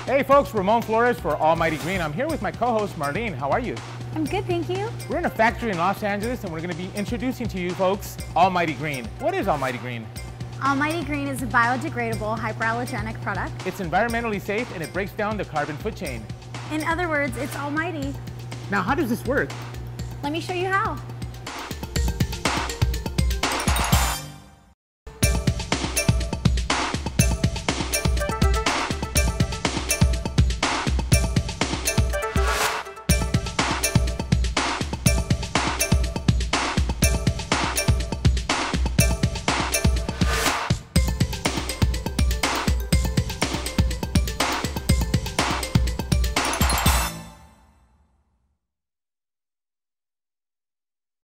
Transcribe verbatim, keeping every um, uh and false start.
Hey folks, Ramon Flores for Almighty Green. I'm here with my co-host Marlene. How are you? I'm good, thank you. We're in a factory in Los Angeles and we're going to be introducing to you folks Almighty Green. What is Almighty Green? Almighty Green is a biodegradable hyperallergenic product. It's environmentally safe and it breaks down the carbon foot chain. In other words, it's almighty. Now how does this work? Let me show you how.